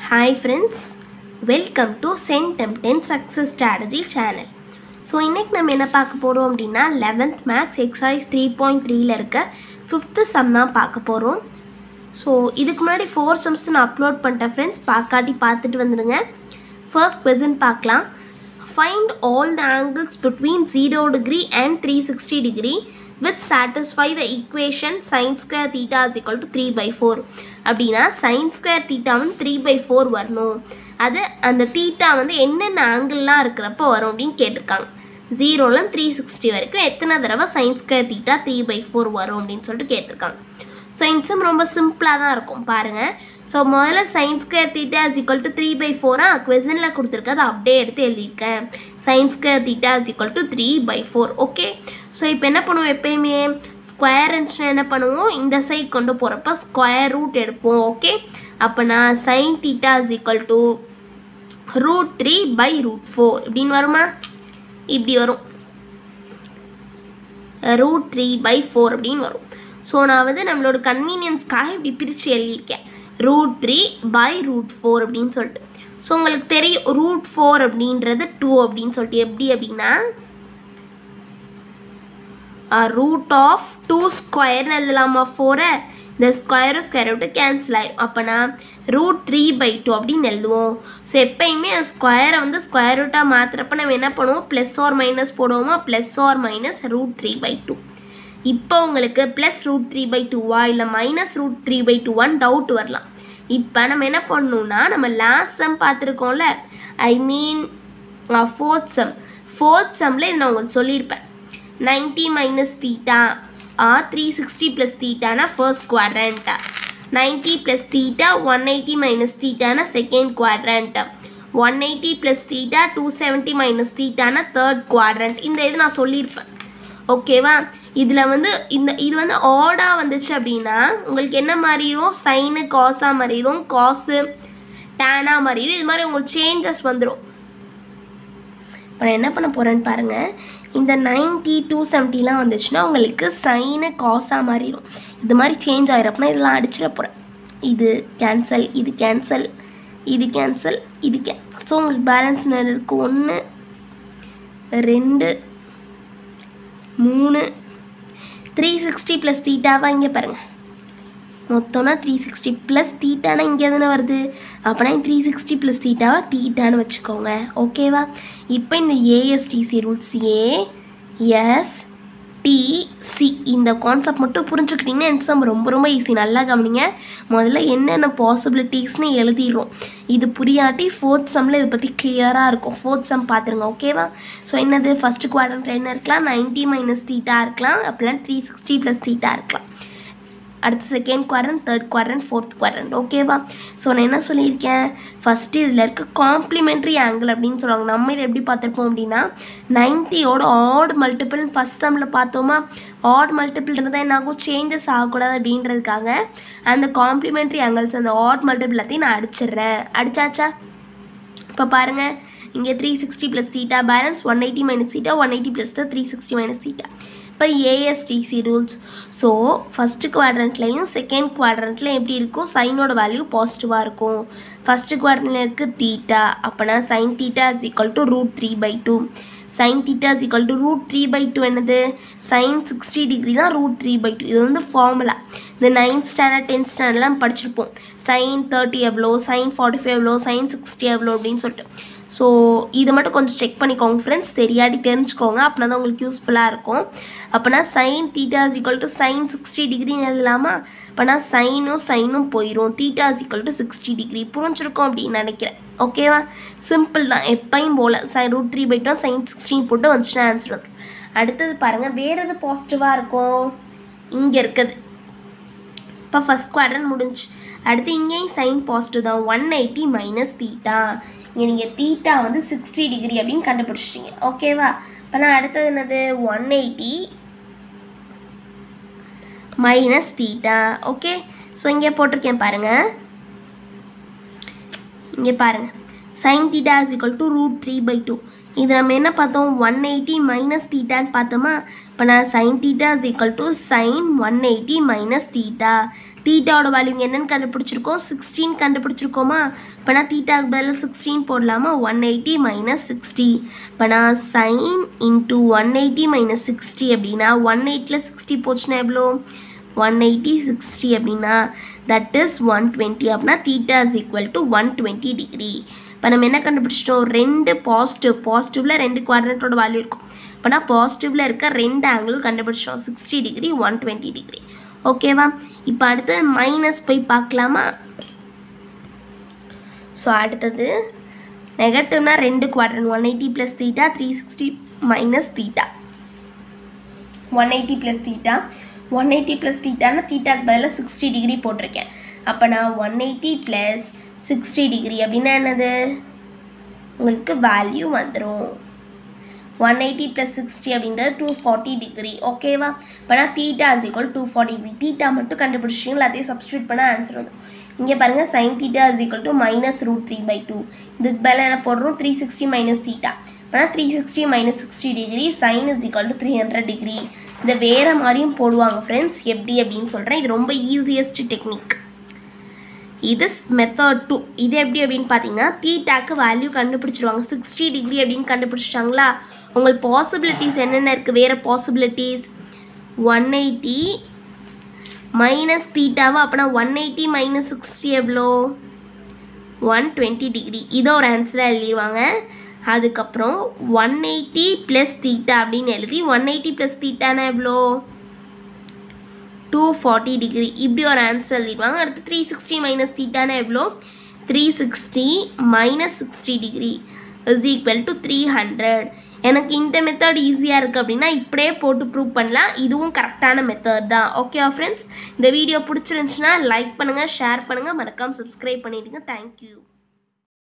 Hi friends, welcome to Centem10 Success Strategy channel. So இன்னைக்கு நம்ம என்ன பார்க்க போறோம் அப்படினா 11th maths exercise 3.3ல இருக்க 5th sum தான் பார்க்க போறோம். So இதுக்கு முன்னாடி 4 sums நான் அப்லோட் பண்ணிட்டேன் friends, பார்க்காட்டி பார்த்துட்டு வந்துருங்க. First question பார்க்கலாம். Find all the angles between 0 degree and 360 degree which satisfy the equation sin square theta is equal to 3 by 4. அப்படினா sin square theta வந்து 3 by 4 வரணும். அது அந்த theta வந்து என்னென்ன ஆங்கிள்லாம் இருக்கிறப்போ வரும் அப்படின்னு கேட்டிருக்காங்க. 0ல 360 வரைக்கும் எத்தனை தடவை sin square theta 3 by 4 வரும் அப்படின்னு சொல்லிட்டு கேட்டிருக்காங்க. ஸோ இந்த சம் ரொம்ப சிம்பிளாக தான் இருக்கும் பாருங்கள். ஸோ முதல்ல sin square theta is equal to 3 by 4 கொஸ்டினில் கொடுத்துருக்கது அப்படியே எடுத்து எழுதியிருக்கேன். sin square theta is equal to 3 by 4. Okay, so இப்போ என்ன பண்ணுவோம், எப்பயுமே ஸ்கொயர் இருந்துச்சுன்னா என்ன பண்ணுவோம், இந்த சைட் கொண்டு போகிறப்ப ஸ்கொயர் ரூட் எடுப்போம். ஓகே, அப்போ நான் sin theta is equal to √3 by √4 இப்படின்னு வருமா, இப்படி வரும், √3 by 4 அப்படின்னு வரும். ஸோ நான் வந்து நம்மளோட கன்வீனியன்ஸ்க்காக இப்படி பிரித்து எழுதியிருக்கேன், √3 by √4 அப்படின்னு சொல்லிட்டு. ஸோ உங்களுக்கு தெரியும் √4 அப்படின்றது 2 அப்படின்னு சொல்லிட்டு. எப்படி அப்படின்னா ரூட் ஆஃப் 2 ஸ்கொயர்னு எழுதலாமா, 4 இந்த ஸ்கொயரும் ஸ்கொயர் விட்டு கேன்சல் ஆயிடும். அப்போனா √3 by 2 அப்படின்னு எழுதுவோம். ஸோ எப்பயுமே ஸ்கொயரை வந்து ஸ்கொயர் ரூட்டாக மாற்றுறப்ப நம்ம என்ன பண்ணுவோம், ப்ளஸ் ஆர் மைனஸ் போடுவோமா, ப்ளஸ் ஆர் மைனஸ் √3 by 2. இப்போ உங்களுக்கு ப்ளஸ் √3 by 2வா இல்லை மைனஸ் √3 by 2வான்னு டவுட் வரலாம். இப்போ நம்ம என்ன பண்ணணும்னா, நம்ம லாஸ்ட் சம் பார்த்துருக்கோம்ல, ஐ மீன் ஃபோர்த் சம்மில் இது நான் உங்களுக்கு சொல்லியிருப்பேன். 90 minus theta or 360 plus theta na first quadrant, 90 plus theta 180 minus theta na second quadrant, 180 plus theta 270 minus theta na third quadrant. இந்த இது நான் சொல்லியிருப்பேன். ஓகேவா, இதில் வந்து இது வந்து ஆடாக வந்துச்சு அப்படின்னா உங்களுக்கு என்ன மாறிடும், சைனு காஸாக மாறிடும், காசு டேனாக மாறிடும். இது மாதிரி உங்களுக்கு சேஞ்சஸ் வந்துடும். இப்போ நான் என்ன பண்ண போகிறேன்னு பாருங்கள், இந்த 90 270லாம் வந்துச்சுன்னா உங்களுக்கு சைனு காஸாக மாறிடும். இது மாதிரி சேஞ்ச் ஆகிறப்பனா இதெல்லாம் அடிச்சிட போகிறேன். இது கேன்சல், இது கேன்சல், இது கேன்சல், இது ஸோ உங்களுக்கு பேலன்ஸ் நிறைய இருக்குது. 1 2 3 360 ப்ளஸ் தீட்டாவாக இங்கே பாருங்கள், மொத்தம்னா 360 ப்ளஸ் தீட்டானா இங்கே தானே வருது. அப்போனா 360 ப்ளஸ் தீட்டாவாக தீட்டான்னு வச்சுக்கோங்க. ஓகேவா, இப்போ இந்த ஏஎஸ்டிசி ரூல்ஸ் ஏஎஸ்டிசி இந்த கான்செப்ட் மட்டும் புரிஞ்சுக்கிட்டிங்கன்னா எக்ஸாம் ரொம்ப ரொம்ப ஈஸி. நல்லா கவனிங்க, முதல்ல என்னென்ன பாசிபிலிட்டிஸ்னு எழுதிடுறோம். இது புரியாட்டி ஃபோர்த் சம்மில் இதை பற்றி கிளியராக இருக்கும். ஃபோர்த் சம் பார்த்துருங்க. ஓகேவா, ஸோ என்னது ஃபஸ்ட்டு குவாட்ரண்ட் என்ன இருக்கலாம், 90 மைனஸ் தீட்டா இருக்கலாம், அப்படிலாம் 360 ப்ளஸ் தீட்டா இருக்கலாம். அடுத்து second quadrant, third quadrant, fourth quadrant. ஓகேவா, ஸோ நான் என்ன சொல்லியிருக்கேன், ஃபஸ்ட்டு இதில் இருக்க காம்ப்ளிமெண்ட்ரி ஆங்கிள் அப்படின்னு சொல்லுவாங்க. நம்ம இதை எப்படி பார்த்துருப்போம் அப்படின்னா 90யோட ஆட் மல்டிபிள் ஃபஸ்ட் சம்மில் பார்த்தோமா, ஆட் மல்டிபிள் இருந்தால் என்ன ஆகும், சேஞ்சஸ் ஆகக்கூடாது அப்படின்றதுக்காக அந்த காம்ப்ளிமெண்ட்ரி ஆங்கிள்ஸ் அந்த ஆட் மல்டிபிள் எல்லாத்தையும் நான் அடிச்சிடுறேன். அடிச்சாச்சா, இப்போ பாருங்கள், இங்கே 360 plus theta balance 180 minus theta, 180 plus 360 minus theta. இப்போ ஏஎஸ்டிசி ரூல்ஸ். ஸோ ஃபஸ்ட்டு குவாட்ரண்ட்லேயும் செகண்ட் குவாட்ரண்ட்லையும் எப்படி இருக்கும், சைனோட வேல்யூ பாசிட்டிவாக இருக்கும். ஃபஸ்ட்டு குவாட்ரண்ட்டில் இருக்குது தீட்டா, அப்போனா sine theta is equal to √3 by 2. Sine theta is equal to √3 by 2 என்னது, சைன் 60 டிகிரி தான் √3 by 2. இது வந்து ஃபார்முலா. இந்த 9th ஸ்டாண்டர்ட் 10th ஸ்டாண்டர்ட்லாம் படிச்சிருப்போம். சைன் 30 எவ்வளோ, சைன் 45 எவ்வளோ, சைன் 60 எவ்வளோ அப்படின்னு சொல்லிட்டு. ஸோ இதை மட்டும் கொஞ்சம் செக் பண்ணிக்கோங்க ஃப்ரெண்ட்ஸ், தெரியாட்டி தெரிஞ்சுக்கோங்க, அப்படின்னா தான் உங்களுக்கு யூஸ்ஃபுல்லாக இருக்கும். அப்போனா sine theta is equal to sine 60 டிகிரின்னு எழுதலாமா, அப்போனா சைனும் போயிடும், theta is equal to 60 degree. புரிஞ்சிருக்கும் அப்படின்னு நினைக்கிறேன். ஓகேவா, சிம்பிள் தான் எப்பயும் போல். √3 by 2 சைன் 60 போட்டு வந்துச்சுன்னா ஆன்சர் வந்துடும். அடுத்தது பாருங்கள், வேறு எது பாசிட்டிவாக இருக்கும், இங்கே இருக்குது. இப்போ ஃபஸ்ட் குவாட்ரண்ட் முடிஞ்சு. அடுத்து இங்கேயும் சைன் பாசிட்டிவ் தான், 180 மைனஸ் தீட்டா. இங்கே நீங்கள் தீட்டா வந்து 60 டிகிரி அப்படின்னு கண்டுபிடிச்சிட்டிங்க. ஓகேவா, இப்போ நான் அடுத்தது என்னது, 180 மைனஸ் தீட்டா. ஓகே, ஸோ இங்கே போட்டிருக்கேன் பாருங்கள், இங்கே பாருங்கள், sine theta is equal to √3 by 2. இது நம்ம என்ன பார்த்தோம் 180 மைனஸ் தீட்டான்னு பார்த்தோமா இப்போ நான் sine theta is equal to sine 180 minus theta தீட்டாவோட வேல்யூ என்னென்னு கண்டுபிடிச்சிருக்கோம் 16 கண்டுபிடிச்சிருக்கோமா இப்போ நான் தீட்டாவுக்கு பதில் 16 போடலாமா 180 மைனஸ் 60 இப்போ நான் சைன் இன்ட்டு 180 மைனஸ் 60 அப்படின்னா 180ல் 60 போச்சுன்னா எவ்வளோ 180 60 அப்படின்னா தட் இஸ் 120 அப்படின்னா theta is equal to 120 degree இப்போ நம்ம என்ன கண்டுபிடிச்சிட்டோம் ரெண்டு பாசிட்டிவில் ரெண்டு குவாட்ரண்ட்டோட வேல்யூ இருக்கும் இப்போ நான் பாசிட்டிவில் இருக்க ரெண்டு ஆங்கிளும் கண்டுபிடிச்சோம் 60 டிகிரி 120 டிகிரி ஓகேவா இப்போ அடுத்தது மைனஸ் போய் பார்க்கலாமா ஸோ அடுத்தது நெகட்டிவ்னா ரெண்டு quadrant 180 plus theta 360 minus theta 180 plus theta 180 plus தீட்டானா தீட்டாக்கு பதிலாக 60 டிகிரி போட்டிருக்கேன் அப்போ நான் 180 ப்ளஸ் 60 டிகிரி அப்படின்னா என்னது உங்களுக்கு வேல்யூ வந்துடும் 180 ப்ளஸ் 60 அப்படின்றது 240 டிகிரி ஓகேவா இப்போ நான் theta is equal 240 degree theta மட்டும் கண்டுபிடிச்சிங்க எல்லாத்தையும் சப்ஸ்டியூட் பண்ணால் ஆன்சர் வந்துடும் இங்கே பாருங்கள் sine theta is equal to minus √3/2 இதுக்கு பதிலாக என்ன போடுறோம் 360 மைனஸ் தீட்டா இப்போ 360 minus 60 degree sine is equal to 300 degree இதை வேறு மாதிரியும் போடுவாங்க ஃப்ரெண்ட்ஸ் எப்படி அப்படின்னு சொல்கிறேன் இது ரொம்ப ஈஸியஸ்ட் டெக்னிக் இது மெத்தட் 2 இது எப்படி அப்படின்னு பார்த்தீங்கன்னா தீட்டாக்கு வேல்யூ கண்டுபிடிச்சிருவாங்க 60 டிகிரி அப்படின்னு கண்டுபிடிச்சிட்டாங்களா உங்களுக்கு பாசிபிலிட்டிஸ் என்னென்ன இருக்குது வேறு பாசிபிலிட்டிஸ் 180 மைனஸ் தீட்டாவை அப்போனா 180 மைனஸ் 60 எவ்வளோ 120 டிகிரி இதை ஒரு ஆன்சராக எழுதிடுவாங்க அதுக்கப்புறம் 180 ப்ளஸ் தீட்டா அப்படின்னு எழுதி 180 ப்ளஸ் தீட்டானா எவ்வளோ 240 டிகிரி இப்படி ஒரு ஆன்சர் எழுதிடுவாங்க அடுத்து 360 மைனஸ் தீட்டானா எவ்வளோ 360 minus 60 degree is equal to 300 எனக்கு இந்த மெத்தட் ஈஸியாக இருக்குது அப்படின்னா இப்படியே போட்டு ப்ரூவ் பண்ணலாம் இதுவும் கரெக்டான மெத்தட் தான் ஓகேவா ஃப்ரெண்ட்ஸ் இந்த வீடியோ பிடிச்சிருந்துச்சுன்னா லைக் பண்ணுங்கள் ஷேர் பண்ணுங்கள் மறக்காமல் சப்ஸ்கிரைப் பண்ணிடுங்க தேங்க்யூ